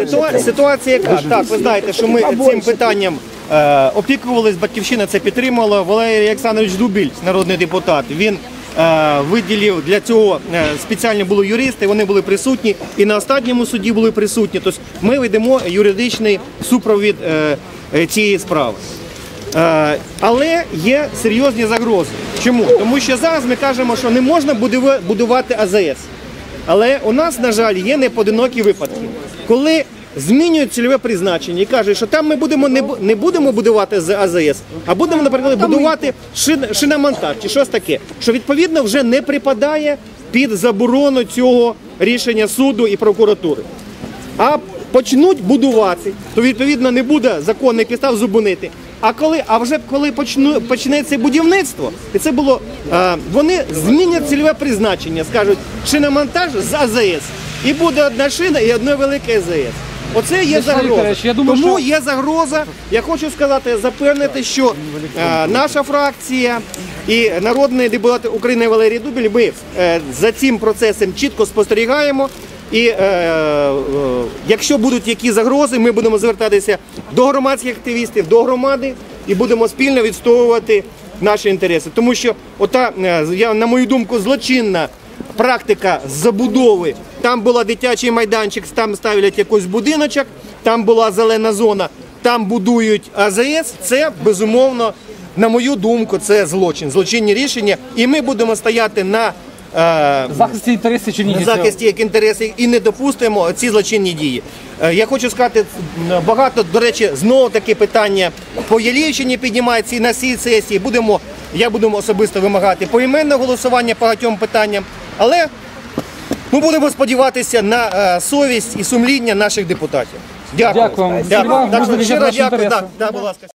Ситуація яка? Так, ви знаєте, що ми цим питанням опікувались, Батьківщина це підтримала. Валерій Олександрович Дубіль, народний депутат, він виділив для цього, спеціально були юристи, вони були присутні і на останньому суді були присутні. Тобто ми ведемо юридичний супровід цієї справи. Але є серйозні загрози. Чому? Тому що зараз ми кажемо, що не можна будувати АЗС. Але у нас, на жаль, є непоодинокі випадки, коли змінюють цільове призначення і кажуть, що там ми не будемо будувати АЗС, а будемо, наприклад, будувати шиномонтаж чи щось таке, що відповідно вже не припадає під заборону цього рішення суду і прокуратури. А почнуть будувати, то відповідно не буде законних підстав зупинити. А вже коли почнеться будівництво, і це було, вони змінять цільове призначення, скажуть шиномонтаж з АЗС, і буде одна шина і одне велике АЗС. Оце є загроза. Тому є загроза, я хочу сказати, запевнити, що наша фракція і народний депутат України Валерій Дубіль, ми за цим процесом чітко спостерігаємо. І якщо будуть які загрози, ми будемо звертатися до громадських активістів, до громади і будемо спільно відстоювати наші інтереси. Тому що ота, на мою думку, злочинна практика забудови, там була дитячий майданчик, там ставлять якийсь будиночок, там була зелена зона, там будують АЗС, це безумовно, на мою думку, це злочин, злочинні рішення. І ми будемо стояти на захисті інтересів чернігівців. На захисті як інтересів і не допустимо ці злочинні дії. Я хочу сказати, багато, до речі, знову таки питання по Ялівщині піднімаються і на цій сесії. Я буду особисто вимагати поіменне голосування по багатьом питанням, але ми будемо сподіватися на совість і сумління наших депутатів. Дякую. Дякую. Щиро дякую.